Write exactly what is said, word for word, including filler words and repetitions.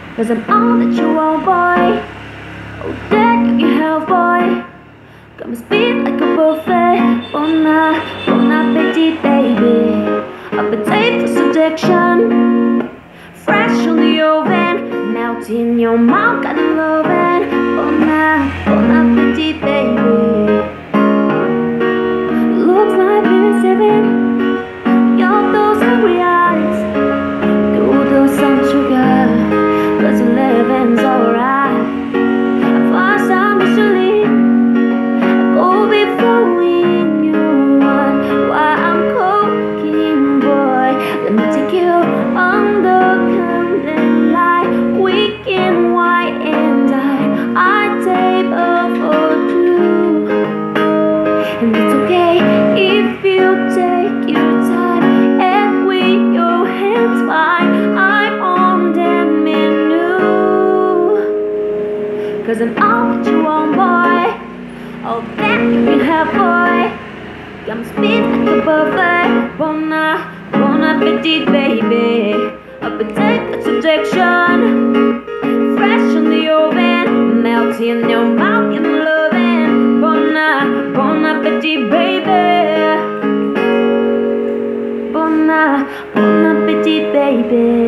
Cause I'm all that you want, boy. Oh, that you can have, boy. Got me speed like a buffet. Bon, bon appetit, baby. Appetite for seduction. Fresh on the oven. Melt in your mouth, got the lovin'. Bon, bon appetit, baby. Looks like we're seven. Your those hungry eyes. Do do some sugar. Cause eleven's alright. First time usually go before we knew what, why I'm cooking, boy. Let me take you on the candlelight. We can white and die. I take off for two. And it's okay if you take your time and with your hands fine. I'm on the menu. Cause I'm all that you want, boy. All that you can have, boy. Got me speed like a buffet. Bon, bon appetit, baby. Appetite for subjection. Fresh on the oven. Melt in your mouth, give me lovin'. Bon, bon appetit, baby. Bon, bon appetit, baby.